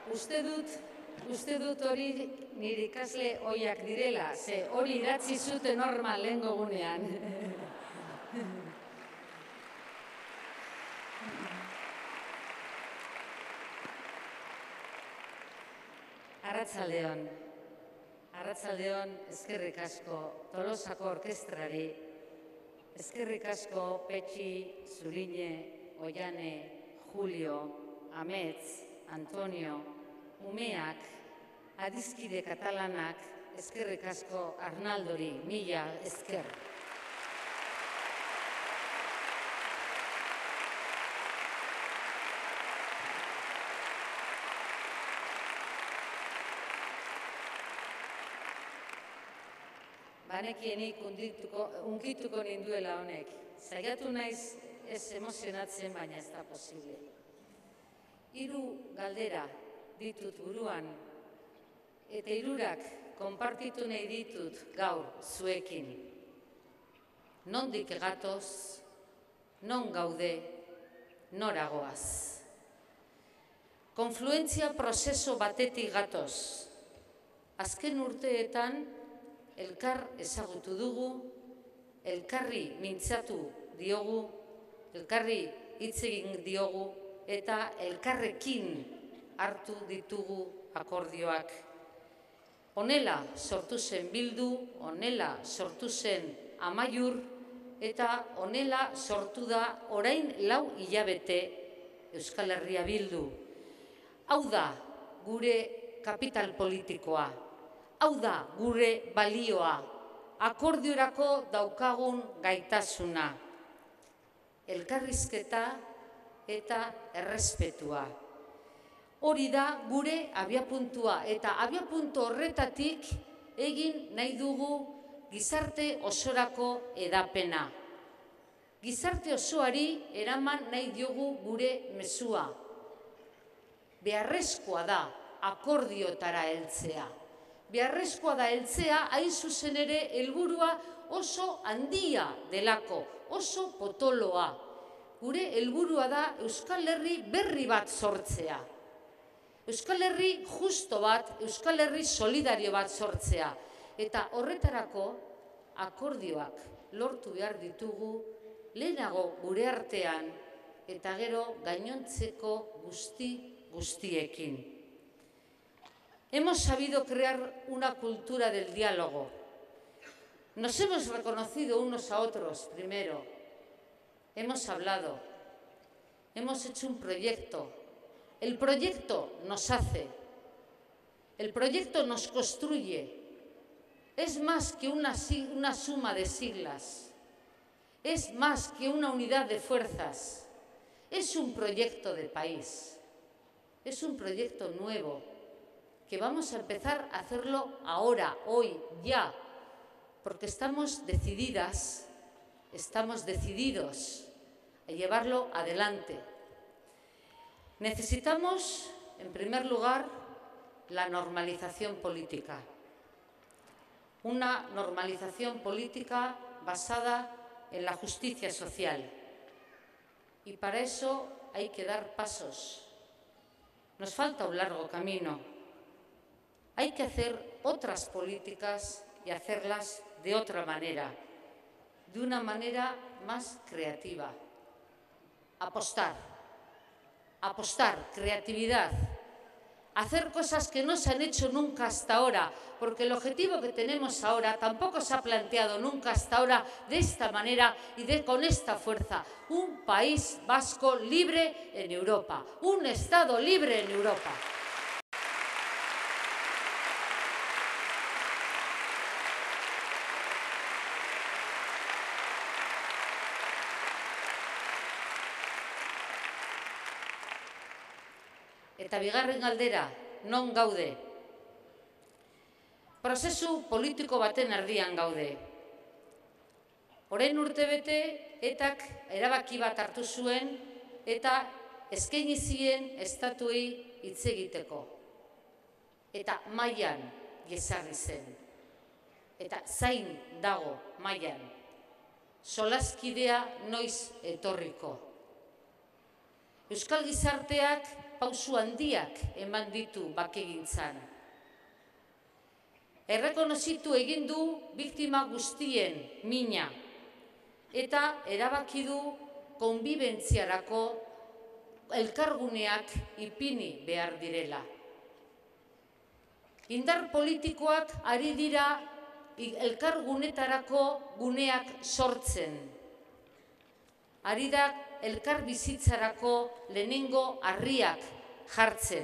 Uste dut hori nire ikasle ohiak direla, ze hori idatzi zuten normal lehengo gunean. Arratsaldeon, eskerrik asko Tolosako orkestrari, eskerrik asko Petxi, Zurine, Oiane, Julio, Amets, Antonio, umeak, adiskide katalanak, eskerrik asko Arnaldori, mila esker. Banekienik unkituko ninduela honek. Saiatu naiz ez emozionatzen, baina ez da posible. 3 galdera ditut buruan, eta 3 konpartitu nahi ditut gaur zuekin. Nondik gatoz, non gaude, nora goaz. Konfluentzia prozeso batetik gatoz. Azken urteetan, elkar ezagutu dugu, elkarri mintzatu diogu, elkarri hitz egin diogu, eta elkarrekin hartu ditugu akordioak. Honela sortu zen Bildu, honela sortu zen Amaiur, eta honela sortu da orain 4 hilabete Euskal Herria Bildu. Hau da gure kapital politikoa, hau da gure balioa, akordiorako daukagun gaitasuna. Elkarrizketa eta errespetua. Hori da gure abiapuntua, eta abiapuntu horretatik egin nahi dugu gizarte osorako edapena. Gizarte osoari eraman nahi diogu gure mezua. Beharrezkoa da akordiotara heltzea. Beharrezkoa da heltzea, hain zuzen ere helburua oso handia delako, oso potoloa. Gure helburua da Euskal Herri berri bat sortzea. Euskal Herri justo bat, Euskal Herri solidario bat sortzea. Eta horretarako akordioak lortu behar ditugu lehenago gure artean eta gero gainontzeko guztiekin. Hemos sabido crear una cultura del diálogo. Nos hemos reconocido unos a otros primero. Hemos hablado. Hemos hecho un proyecto. El proyecto nos hace. El proyecto nos construye. Es más que una suma de siglas. Es más que una unidad de fuerzas. Es un proyecto de país. Es un proyecto nuevo, que vamos a empezar a hacerlo ahora, hoy, ya, porque estamos decididas, estamos decididos a llevarlo adelante. Necesitamos, en primer lugar, la normalización política. Una normalización política basada en la justicia social. Y para eso hay que dar pasos. Nos falta un largo camino. Hay que hacer otras políticas y hacerlas de otra manera, de una manera más creativa. Apostar, creatividad, hacer cosas que no se han hecho nunca hasta ahora, porque el objetivo que tenemos ahora tampoco se ha planteado nunca hasta ahora de esta manera y con esta fuerza. Un país vasco libre en Europa, un Estado libre en Europa. Eta bigarren galdera, non gaude? Prozesu politiko baten erdian gaude. Orain urtebete, etak erabaki bat hartu zuen eta eskaini zien estatuei hitz egiteko. Eta mailan jesarri zen. Eta zain dago mailan. Solaskidea noiz etorriko. Euskal gizarteak pausu handiak eman ditu bakegintzan. Errekonozitu egin du biktima guztien mina eta erabaki du konbibentziarako elkarguneak ipini behar direla. Indar politikoak ari dira elkargunetarako guneak sortzen. Ari da elkar bizitzarako lehenengo harriak jartzen.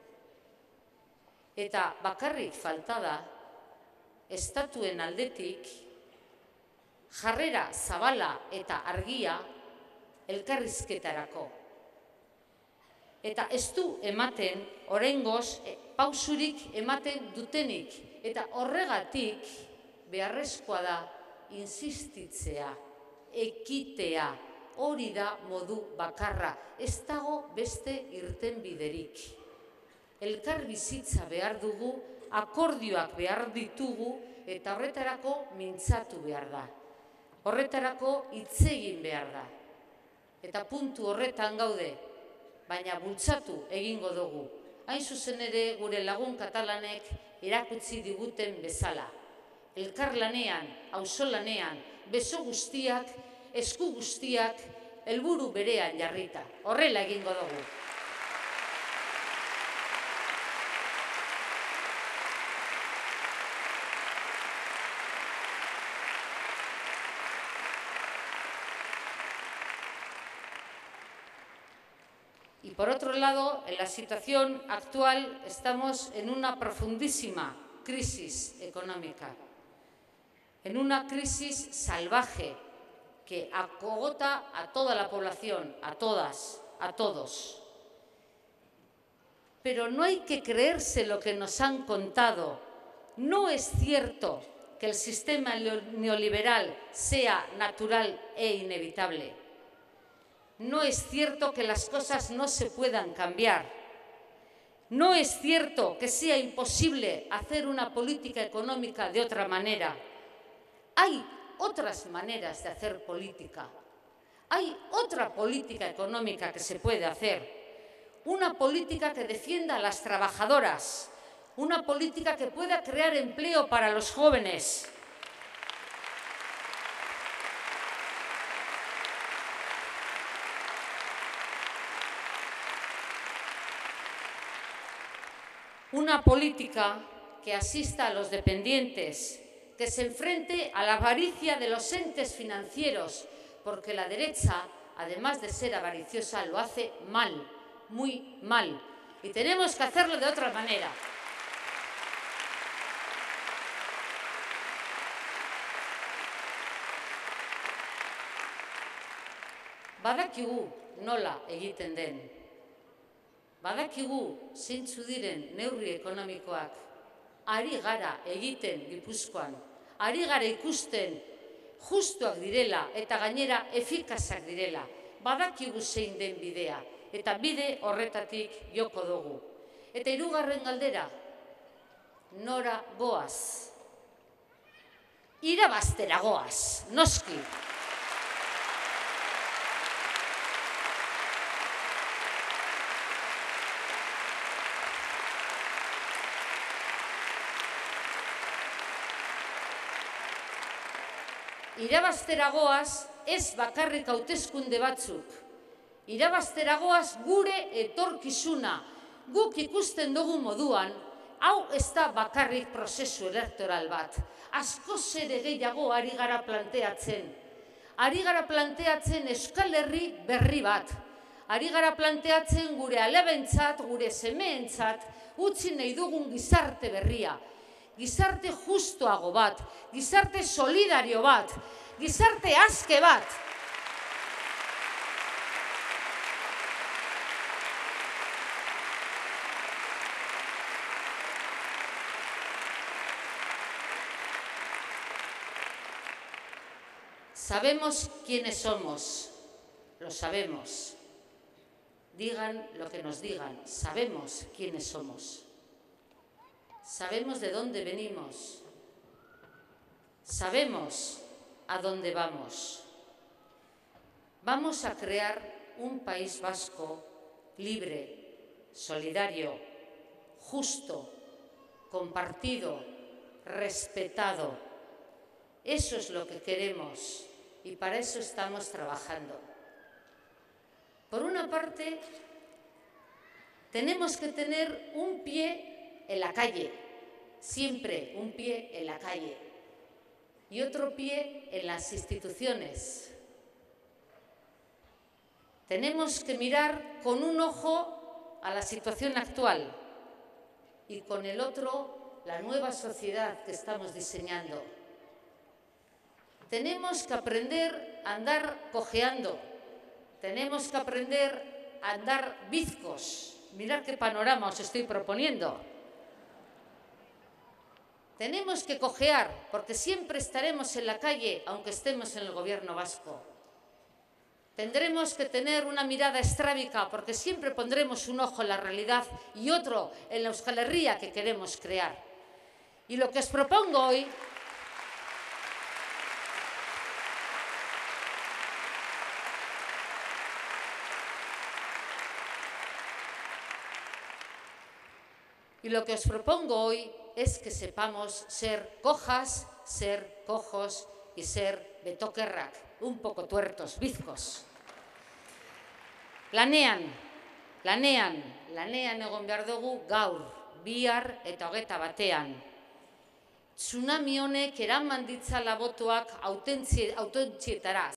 Eta bakarrik falta da, estatuen aldetik, jarrera zabala eta argia elkarrizketarako. Eta ez du ematen, oraingoz, pausurik ematen dutenik. Eta horregatik beharrezkoa da insistitzea, ekitea. Hori da modu bakarra, ez dago beste irtenbiderik. Elkar bizitza behar dugu, akordioak behar ditugu, eta horretarako mintzatu behar da. Horretarako hitz egin behar da. Eta puntu horretan gaude, baina bultzatu egingo dugu. Hain zuzen ere gure lagun katalanek erakutsi diguten bezala. Elkarlanean, auzolanean, beso guztiak, esku guztiak, helburu berean jarrita. Horrela egingo dugu. Y por otro lado, en la situación actual estamos en una profundísima crisis económica, en una crisis salvaje que acogota a toda la población, a todas, a todos. Pero no hay que creerse lo que nos han contado. No es cierto que el sistema neoliberal sea natural e inevitable. No es cierto que las cosas no se puedan cambiar. No es cierto que sea imposible hacer una política económica de otra manera. Hay otras maneras de hacer política. Hay otra política económica que se puede hacer. Una política que defienda a las trabajadoras. Una política que pueda crear empleo para los jóvenes. Una política que asista a los dependientes, que se enfrente a la avaricia de los entes financieros, porque la derecha, además de ser avariciosa, lo hace mal, muy mal. Y tenemos que hacerlo de otra manera. Badakigu nola egiten den. Badakigu zeintzu diren neurri ekonomikoak. Ari gara egiten Gipuzkoan. Ari gara ikusten justuak direla eta gainera efikazak direla. Badakigu zein den bidea. Eta bide horretatik joko dugu. Eta hirugarren galdera, nora goaz? Irabaztera goaz, noski. Irabaztera goaz ez bakarrik hauteskunde batzuk. Irabaztera goaz gure etorkizuna. Guk ikusten dugu moduan, hau ez da bakarrik prozesu elektoral bat. Askoz ere gehiago ari gara planteatzen. Ari gara planteatzen Euskal Herri berri bat. Ari gara planteatzen gure alebentzat, gure semeentzat, utzi nahi dugun gizarte berria. Gizarte justuago bat, gizarte solidario bat, gizarte aske bat. Sabemos quiénes somos, lo sabemos. Digan lo que nos digan, sabemos quiénes somos. Sabemos de dónde venimos, sabemos a dónde vamos. Vamos a crear un País Vasco libre, solidario, justo, compartido, respetado. Eso es lo que queremos y para eso estamos trabajando. Por una parte, tenemos que tener un pie en la calle, siempre un pie en la calle y otro pie en las instituciones. Tenemos que mirar con un ojo a la situación actual y con el otro la nueva sociedad que estamos diseñando. Tenemos que aprender a andar cojeando, tenemos que aprender a andar bizcos. Mirad qué panorama os estoy proponiendo. Tenemos que cojear porque siempre estaremos en la calle aunque estemos en el gobierno vasco. Tendremos que tener una mirada estrábica porque siempre pondremos un ojo en la realidad y otro en la Euskal Herria que queremos crear. Y lo que os propongo hoy es que sepamos ser cojas, ser cojos y ser betokerrak, un poco tuertos, bizkos. Lanean egon behar dugu gaur, bihar eta 21. Tsunami honek eraman ditzala botoak hautentzietara,